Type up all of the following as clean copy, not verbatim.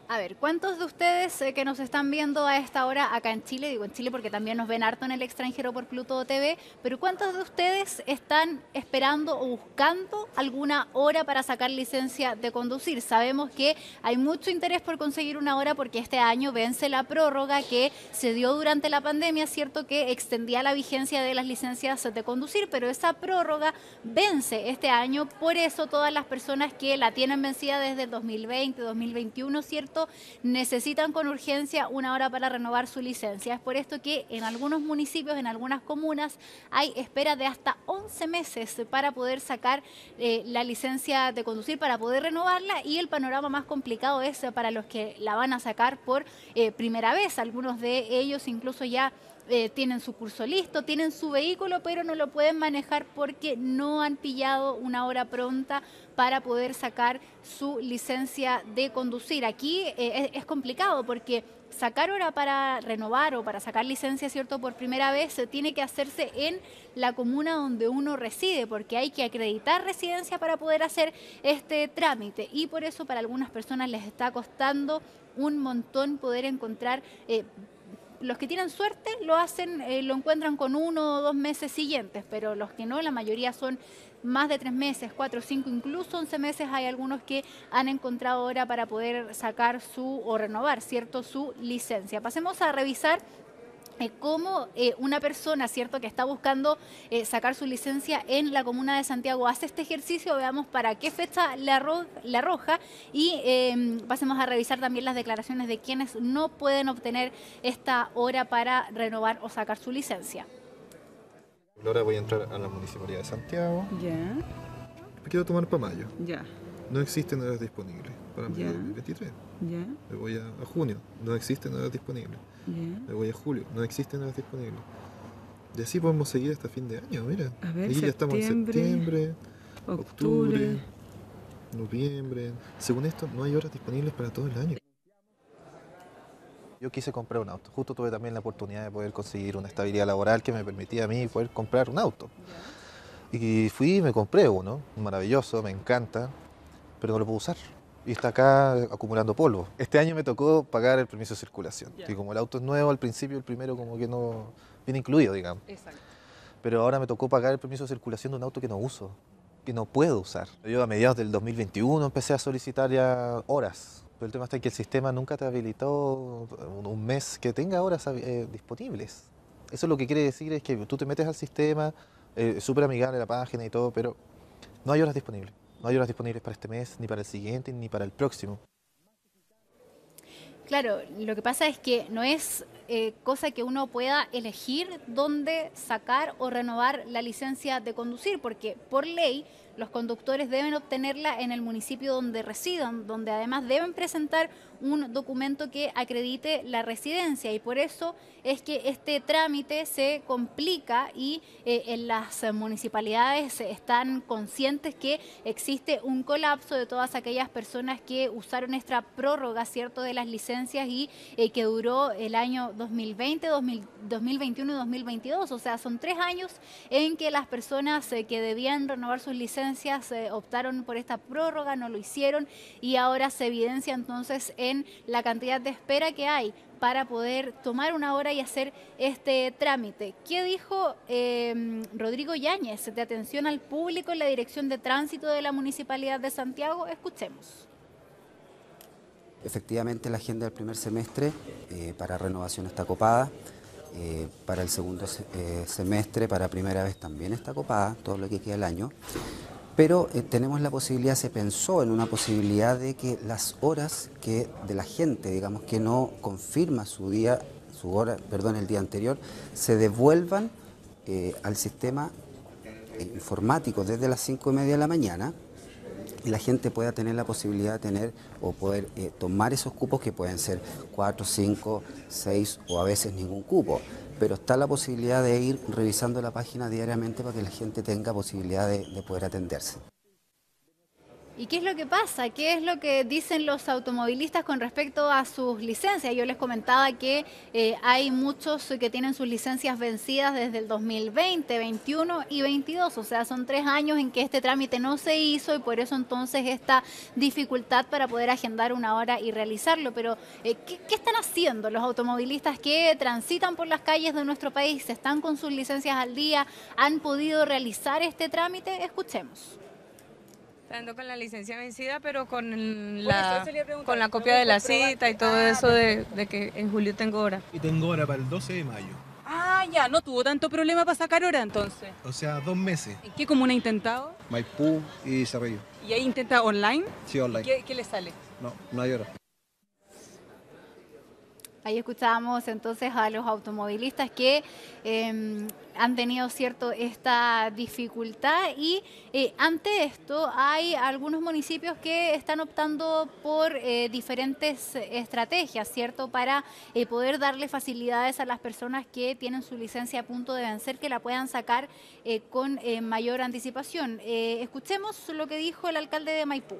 A ver, ¿cuántos de ustedes que nos están viendo a esta hora acá en Chile, digo en Chile porque también nos ven harto en el extranjero por Pluto TV, pero cuántos de ustedes están esperando o buscando alguna hora para sacar licencia de conducir? Sabemos que hay mucho interés por conseguir una hora porque este año vence la prórroga que se dio durante la pandemia, cierto que extendía la vigencia de las licencias de conducir, pero esa prórroga vence este año, por eso todas las personas que la tienen vencida desde el 2020, 2021, ¿cierto? Necesitan con urgencia una hora para renovar su licencia. Es por esto que en algunos municipios, en algunas comunas, hay espera de hasta 11 meses para poder sacar la licencia de conducir, para poder renovarla, y el panorama más complicado es para los que la van a sacar por primera vez. Algunos de ellos incluso ya tienen su curso listo, tienen su vehículo, pero no lo pueden manejar porque no han pillado una hora pronta para poder sacar su licencia de conducir. Aquí es complicado porque sacar hora para renovar o para sacar licencia, ¿cierto? Por primera vez tiene que hacerse en la comuna donde uno reside, porque hay que acreditar residencia para poder hacer este trámite, y por eso para algunas personas les está costando un montón poder encontrar. Los que tienen suerte lo hacen, lo encuentran con 1 o 2 meses siguientes, pero los que no, la mayoría son más de 3 meses, 4, 5, incluso 11 meses. Hay algunos que han encontrado ahora para poder sacar su o renovar, ¿cierto?, su licencia. Pasemos a revisar cómo una persona, ¿cierto?, que está buscando sacar su licencia en la comuna de Santiago hace este ejercicio. Veamos para qué fecha le arroja, y pasemos a revisar también las declaraciones de quienes no pueden obtener esta hora para renovar o sacar su licencia. Ahora voy a entrar a la Municipalidad de Santiago. Ya, Me quiero tomar para mayo. ya, No existen horas disponibles para mayo Ya. de 2023. ya, Me voy a junio. No existen horas disponibles. ya. Me voy a julio. No existen horas disponibles. Y así podemos seguir hasta fin de año, mira. A ver, Aquí ya estamos en septiembre, octubre, octubre. noviembre. Según esto, no hay horas disponibles para todo el año. Yo quise comprar un auto. Justo tuve también la oportunidad de poder conseguir una estabilidad laboral que me permitía a mí poder comprar un auto. Y fui y me compré uno, maravilloso, me encanta, pero no lo puedo usar. Y está acá acumulando polvo. Este año me tocó pagar el permiso de circulación. Y como el auto es nuevo, al principio el primero como que no viene incluido, digamos. Exacto. Pero ahora me tocó pagar el permiso de circulación de un auto que no uso, que no puedo usar. Yo a mediados del 2021 empecé a solicitar ya horas. Pero el tema está en que el sistema nunca te habilitó un mes que tenga horas disponibles. Eso lo que quiere decir es que tú te metes al sistema, es súper amigable la página y todo, pero no hay horas disponibles. No hay horas disponibles para este mes, ni para el siguiente, ni para el próximo. Claro, lo que pasa es que no es cosa que uno pueda elegir dónde sacar o renovar la licencia de conducir, porque por ley los conductores deben obtenerla en el municipio donde residan, donde además deben presentar un documento que acredite la residencia, y por eso es que este trámite se complica, y en las municipalidades están conscientes que existe un colapso de todas aquellas personas que usaron esta prórroga, ¿cierto?, de las licencias, y que duró el año 2020, 2021 y 2022. O sea, son 3 años en que las personas que debían renovar sus licencias optaron por esta prórroga, no lo hicieron, y ahora se evidencia entonces en la cantidad de espera que hay para poder tomar una hora y hacer este trámite. ¿Qué dijo Rodrigo Yáñez de atención al público en la Dirección de Tránsito de la Municipalidad de Santiago? Escuchemos. Efectivamente, la agenda del primer semestre para renovación está copada. Para el segundo semestre, para primera vez, también está copada, todo lo que queda del año. Pero tenemos la posibilidad, se pensó en una posibilidad de que las horas de la gente, digamos, que no confirma el día anterior, se devuelvan al sistema informático desde las 5:30 de la mañana, y la gente pueda tener la posibilidad de tener o poder tomar esos cupos, que pueden ser 4, 5, 6 o a veces ningún cupo. Pero está la posibilidad de ir revisando la página diariamente para que la gente tenga posibilidad de poder atenderse. ¿Y qué es lo que pasa? ¿Qué es lo que dicen los automovilistas con respecto a sus licencias? Yo les comentaba que hay muchos que tienen sus licencias vencidas desde el 2020, 21 y 22. O sea, son 3 años en que este trámite no se hizo y por eso entonces esta dificultad para poder agendar una hora y realizarlo. Pero, ¿qué están haciendo los automovilistas que transitan por las calles de nuestro país? ¿Están con sus licencias al día? ¿Han podido realizar este trámite? Escuchemos. Ando con la licencia vencida, pero con la copia de la cita y todo eso de que en julio tengo hora. Y tengo hora para el 12 de mayo. Ah, ya, no tuvo tanto problema para sacar hora entonces. O sea, 2 meses. ¿En qué comuna ha intentado? Maipú y Cerrillo. ¿Y ahí intenta online? Sí, online. ¿Qué le sale? No hay hora. Ahí escuchábamos entonces a los automovilistas que han tenido esta dificultad y ante esto hay algunos municipios que están optando por diferentes estrategias, ¿cierto? Para poder darle facilidades a las personas que tienen su licencia a punto de vencer, que la puedan sacar con mayor anticipación. Escuchemos lo que dijo el alcalde de Maipú.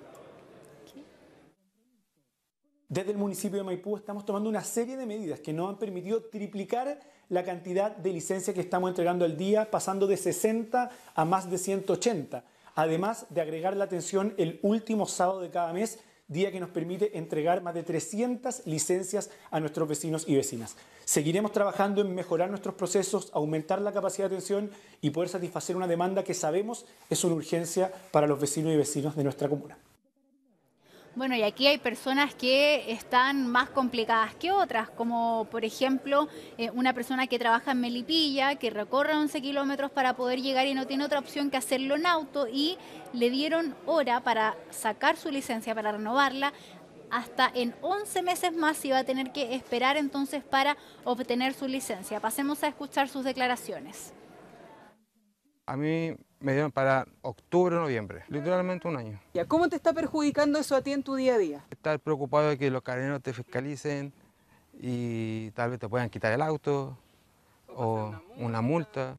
Desde el municipio de Maipú estamos tomando una serie de medidas que nos han permitido triplicar la cantidad de licencias que estamos entregando al día, pasando de 60 a más de 180. Además de agregar la atención el último sábado de cada mes, día que nos permite entregar más de 300 licencias a nuestros vecinos y vecinas. Seguiremos trabajando en mejorar nuestros procesos, aumentar la capacidad de atención y poder satisfacer una demanda que sabemos es una urgencia para los vecinos y vecinas de nuestra comuna. Bueno, y aquí hay personas que están más complicadas que otras, como por ejemplo una persona que trabaja en Melipilla, que recorre 11 kilómetros para poder llegar y no tiene otra opción que hacerlo en auto y le dieron hora para sacar su licencia, para renovarla. Hasta en 11 meses más iba a tener que esperar entonces para obtener su licencia. Pasemos a escuchar sus declaraciones. A mí me dieron para octubre o noviembre, literalmente un año. ¿Ya cómo te está perjudicando eso a ti en tu día a día? Estar preocupado de que los carabineros te fiscalicen y tal vez te puedan quitar el auto o una multa.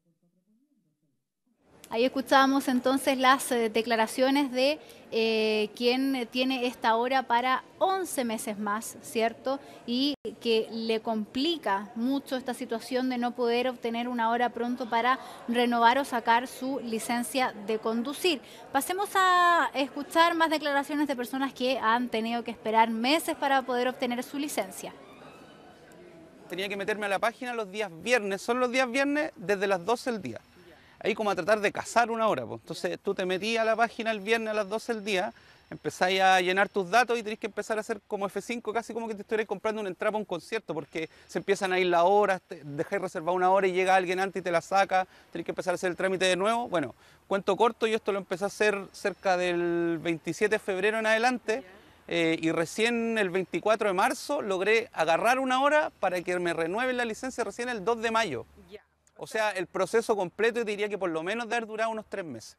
Ahí escuchábamos entonces las declaraciones de quien tiene esta hora para 11 meses más, ¿cierto? Y que le complica mucho esta situación de no poder obtener una hora pronto para renovar o sacar su licencia de conducir. Pasemos a escuchar más declaraciones de personas que han tenido que esperar meses para poder obtener su licencia. Tenía que meterme a la página los días viernes, son los días viernes desde las 12 del día. Ahí como a tratar de cazar una hora, pues. Entonces tú te metías a la página el viernes a las 12 del día, empezáis a llenar tus datos y tenés que empezar a hacer como F5, casi como que te estuvieras comprando una entrada para un concierto, porque se empiezan a ir las horas, dejáis reservar una hora y llega alguien antes y te la saca, tenés que empezar a hacer el trámite de nuevo. Bueno, cuento corto, yo esto lo empecé a hacer cerca del 27 de febrero en adelante, y recién el 24 de marzo logré agarrar una hora para que me renueven la licencia recién el 2 de mayo. O sea, el proceso completo yo diría que por lo menos debe haber durado unos 3 meses.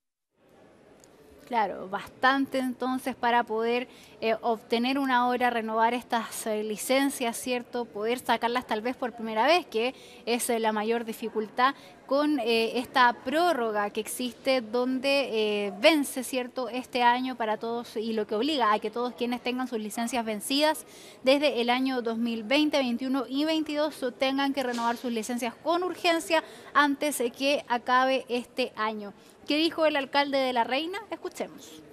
Claro, bastante entonces para poder obtener una hora, renovar estas licencias, ¿cierto? Poder sacarlas tal vez por primera vez, que es la mayor dificultad con esta prórroga que existe donde vence, ¿cierto?, este año para todos y lo que obliga a que todos quienes tengan sus licencias vencidas desde el año 2020, 21 y 22 tengan que renovar sus licencias con urgencia antes de que acabe este año. ¿Qué dijo el alcalde de La Reina? Escuchemos.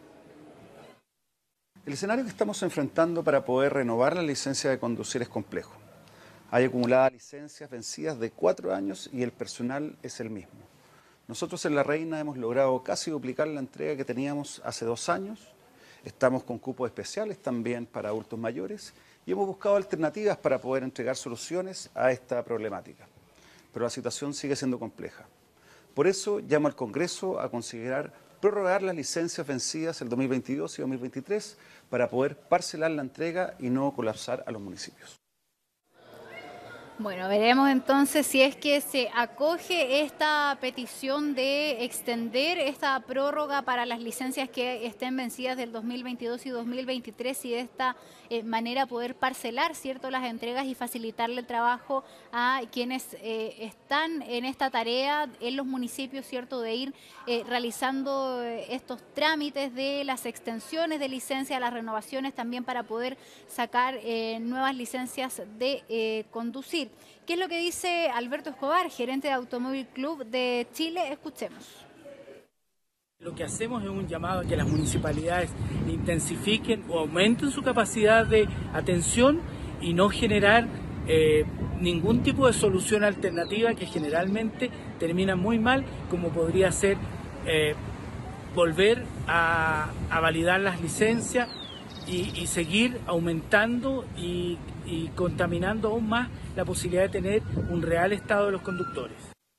El escenario que estamos enfrentando para poder renovar la licencia de conducir es complejo. Hay acumuladas licencias vencidas de 4 años y el personal es el mismo. Nosotros en La Reina hemos logrado casi duplicar la entrega que teníamos hace 2 años. Estamos con cupos especiales también para adultos mayores y hemos buscado alternativas para poder entregar soluciones a esta problemática. Pero la situación sigue siendo compleja. Por eso llamo al Congreso a considerar prorrogar las licencias vencidas el 2022 y 2023 para poder parcelar la entrega y no colapsar a los municipios. Bueno, veremos entonces si es que se acoge esta petición de extender esta prórroga para las licencias que estén vencidas del 2022 y 2023 y de esta manera poder parcelar, ¿cierto?, las entregas y facilitarle el trabajo a quienes están en esta tarea en los municipios, ¿cierto?, de ir realizando estos trámites de las extensiones de licencia, las renovaciones también para poder sacar nuevas licencias de conducir. ¿Qué es lo que dice Alberto Escobar, gerente de Automóvil Club de Chile? Escuchemos. Lo que hacemos es un llamado a que las municipalidades intensifiquen o aumenten su capacidad de atención y no generar ningún tipo de solución alternativa que generalmente termina muy mal, como podría ser volver a validar las licencias y seguir aumentando y contaminando aún más la posibilidad de tener un real estado de los conductores.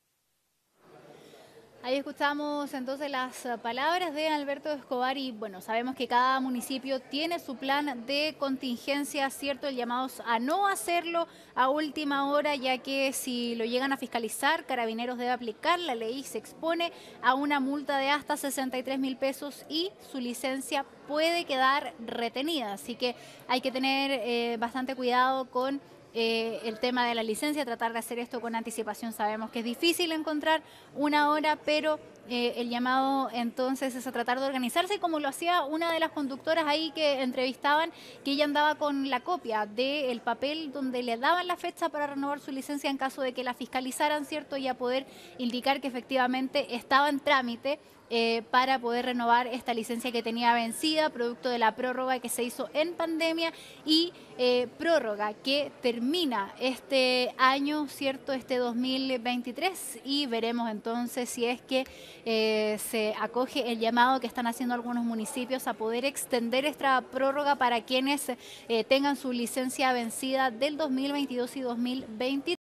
Ahí escuchamos entonces las palabras de Alberto Escobar y bueno, sabemos que cada municipio tiene su plan de contingencia, ¿cierto? El llamado a no hacerlo a última hora, ya que si lo llegan a fiscalizar, Carabineros debe aplicar la ley y se expone a una multa de hasta 63.000 pesos y su licencia puede quedar retenida. Así que hay que tener bastante cuidado con el tema de la licencia, tratar de hacer esto con anticipación. Sabemos que es difícil encontrar una hora, pero el llamado entonces es a tratar de organizarse como lo hacía una de las conductoras ahí que entrevistaban, que ella andaba con la copia del papel donde le daban la fecha para renovar su licencia en caso de que la fiscalizaran, ¿cierto? Y a poder indicar que efectivamente estaba en trámite para poder renovar esta licencia que tenía vencida, producto de la prórroga que se hizo en pandemia y prórroga que termina este año, ¿cierto?, este 2023 y veremos entonces si es que se acoge el llamado que están haciendo algunos municipios a poder extender esta prórroga para quienes tengan su licencia vencida del 2022 y 2023.